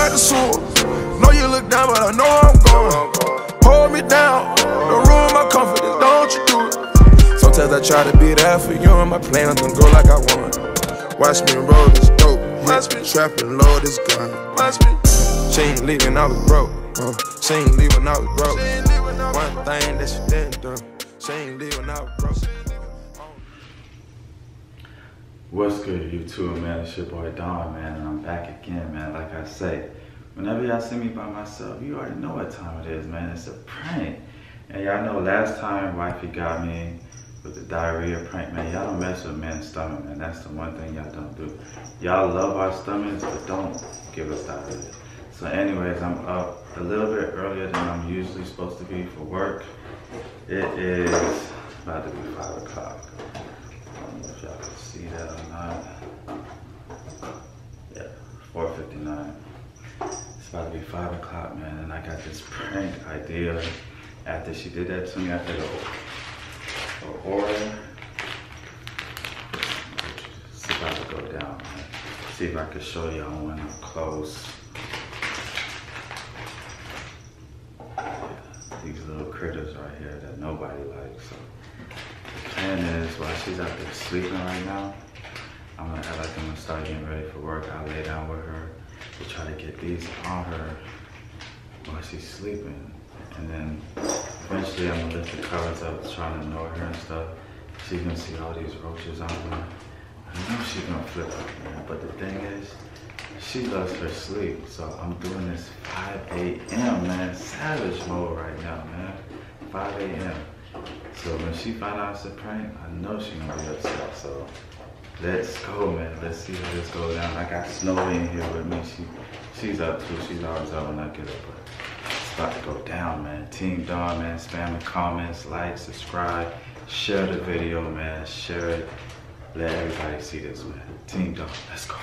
like the sewer. Know you look down, but I know where I'm going. Hold me down, don't ruin my confidence, don't you do it. Sometimes I try to be there for you, and my plans don't go like I want. Watch me roll this dope, trapping low this gun. She ain't leaving, I was broke. She ain't leaving, I was broke. One thing that she didn't do, she ain't leaving, I was broke. What's good, YouTube, man? It's your boy Don, man, and I'm back again, man. Like I say, whenever y'all see me by myself, you already know what time it is, man. It's a prank. And y'all know last time wifey got me with the diarrhea prank, man. Y'all don't mess with men's stomach, man. That's the one thing y'all don't do. Y'all love our stomachs, but don't give us diarrhea. So anyways, I'm up a little bit earlier than I'm usually supposed to be for work. It is about to be 5 o'clock. I don't know if y'all can see that or not. Yeah, 4:59. It's about to be 5 o'clock, man, and I got this prank idea after she did that to me after the order. It's about to go down, man. See if I can show y'all when I'm close. These little critters right here that nobody likes. So the plan is, while she's out there sleeping right now, I'm gonna act like I'm gonna start getting ready for work. I'll lay down with her to try to get these on her while she's sleeping. And then eventually I'm gonna lift the covers up, trying to annoy her and stuff. She's gonna see all these roaches on her. I know she's gonna flip up, man. But the thing is, she loves her sleep. So I'm doing this 5 a.m., man. Savage mode right now, man. 5 a.m. So when she finds out it's a prank, I know she's gonna be upset. So let's go, man. Let's see how this goes down. I got Snowy in here with me. She's up too. She's always up when I get up. But it's about to go down, man. Team Don, man. Spam the comments, like, subscribe, share the video, man. Share it. Let everybody see this, man. Team Don, let's go.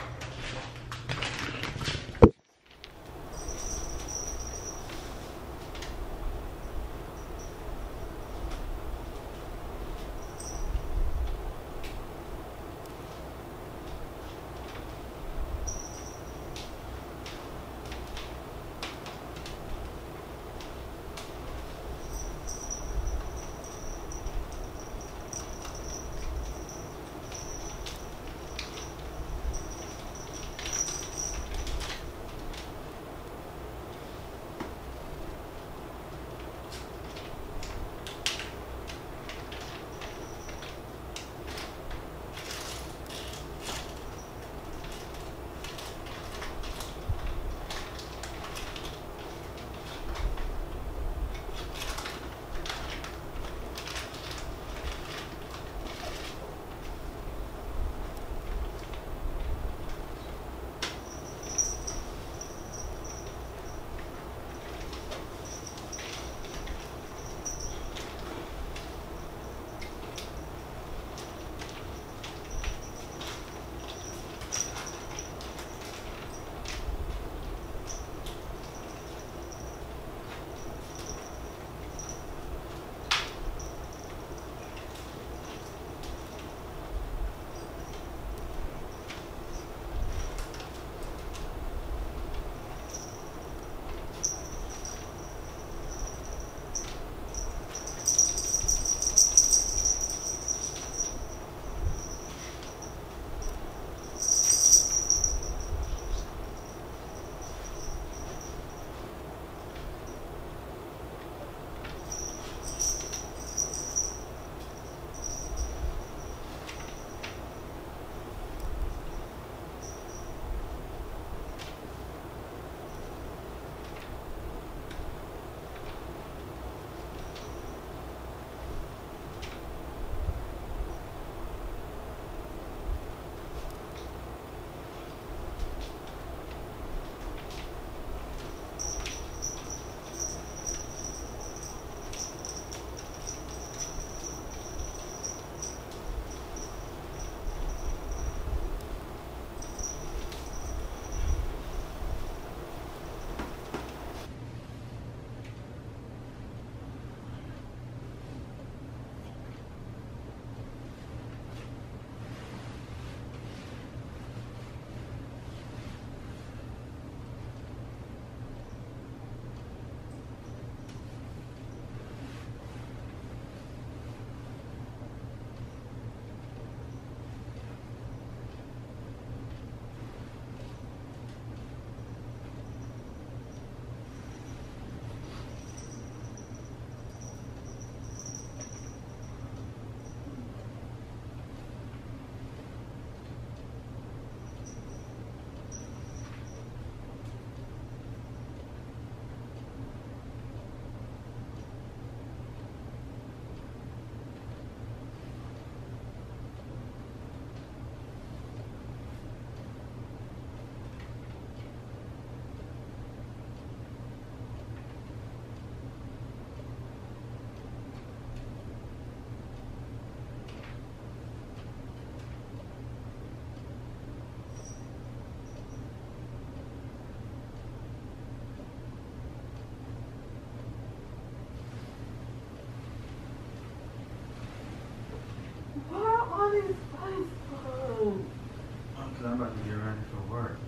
I'm about to get ready for work.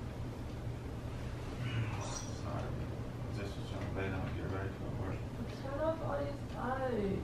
Sorry. Just was trying to lay down and get ready for work. Turn off all these lights.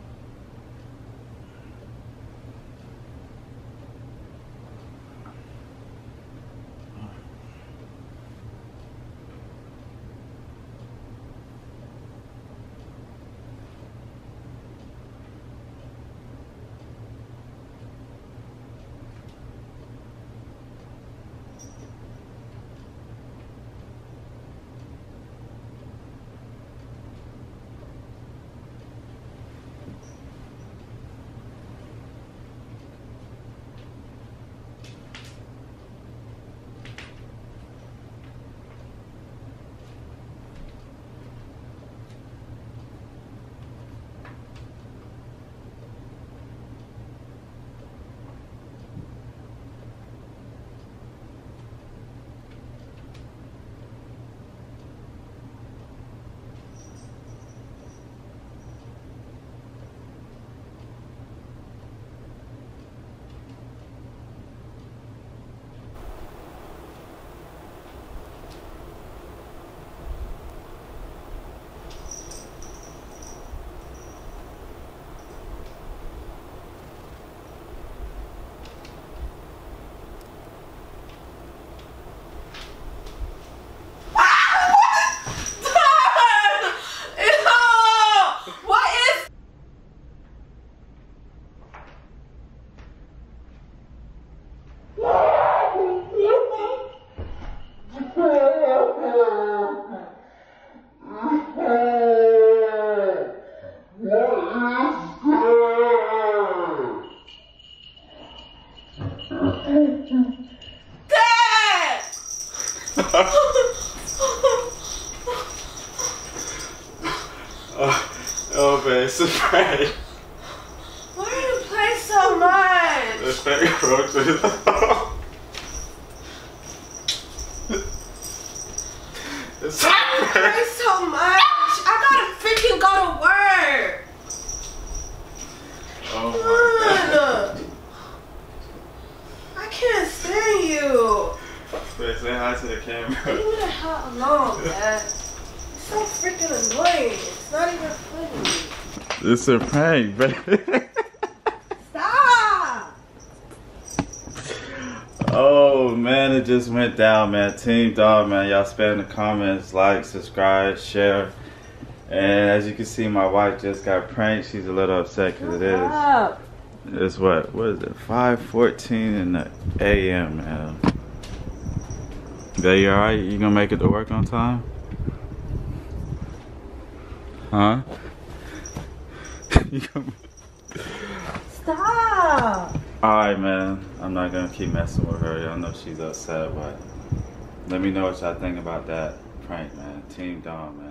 Oh, man, it's a prank. Why do you play so much? The fake roaches. It's Why do you play so much? I gotta freaking go to work. Oh my God. I can't stand you. Wait, say hi to the camera. Leave me the hell alone, man. It's so freaking annoying. It's not even funny. It's a prank, baby. Stop! Oh man, it just went down, man. Team Dom, man. Y'all spam in the comments, like, subscribe, share. And as you can see, my wife just got pranked. She's a little upset because it is. It's what is it? 5:14 in the a.m., man. Babe, you alright? You gonna make it to work on time? Huh? Stop! Alright, man. I'm not gonna keep messing with her. Y'all know she's upset, but let me know what y'all think about that prank, man. Team Dom, man.